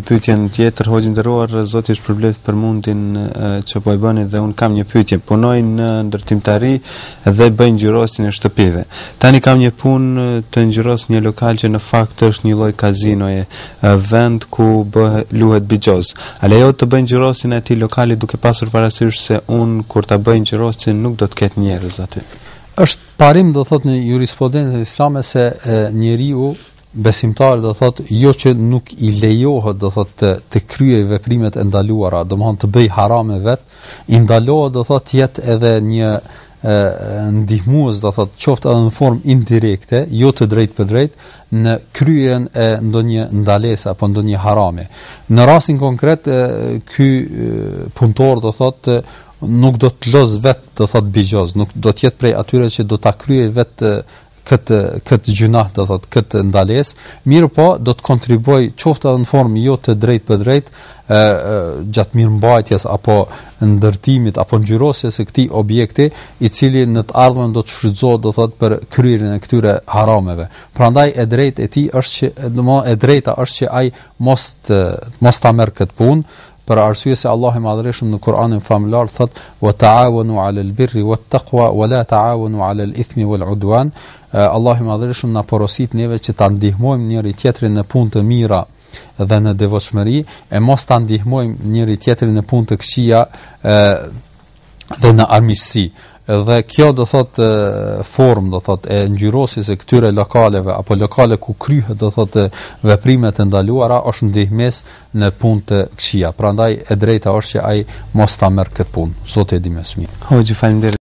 pyetjen tjetër, hoxhë nderuar, Zoti ju shpërblet për mundin që po e bëni dhe un kam një pyetje. Punoj në ndërtimtari dhe bëj ngjyrosin e shtëpive. Tani kam një punë të ngjyros një lokal që në fakt është një lloj kazinoje, vend ku luhet bigjoz. A lejohet të bëj ngjyrosin e atij lokali duke pasur parasysh se un kur ta bëj ngjyrosin nuk do të ketë njerëz aty? Është parim do thot në jurisprudencën islame se njeriu besimtar do thot jo që nuk i lejohet do thot të kryej veprimet e ndaluara, domthon të bëj harame vet, i ndalohet do thot jetë edhe një ndihmues do thot qoftë edhe në formë indirekte, jo të drejtë për drejtë në kryen e ndonjë ndalese apo ndonjë harame. Në rastin konkret ky punëtor do thot nuk do të lëz vet do thot bigjoz, nuk do të jetë prej atyre që do ta kryej vet këtë gjunah do thot këtë ndalesë, mirë po do të kontribuoj qoftë edhe në formë jo të drejtë për drejtë gjatë mirëmbajtjes apo ndërtimit apo ngjyrosjes së këtij objekti, i cili në të ardhmen do të shfrytëzohet do thot për kryerjen e këtyre harameve. Prandaj e drejtë e tij është që e drejta është që ai mos ta merr këtë punë, për arsye se Allah i Madhërisht në Kur'anin famullar thot: "Wa ta'awanu 'alal birri wat taqwa wa la ta'awanu 'alal ithmi wal 'udwan." Allah i Madhërisht na porosit neve që ta ndihmojmë njëri tjetrin në punë të mira dhe në devotshmëri, e mos ta ndihmojmë njëri tjetrin në punë të këqija dhe në armiqësi. Dhe kjo do thot formë do thot e ngjyrosjes së këtyre lokaleve apo lokale ku kryhet do thot veprimet e ndaluara është ndihmës në punë të këqija. Prandaj e drejta është që ai mos ta merr këtë punë. Zoti e di më së miri. Hoxhë, faleminderit.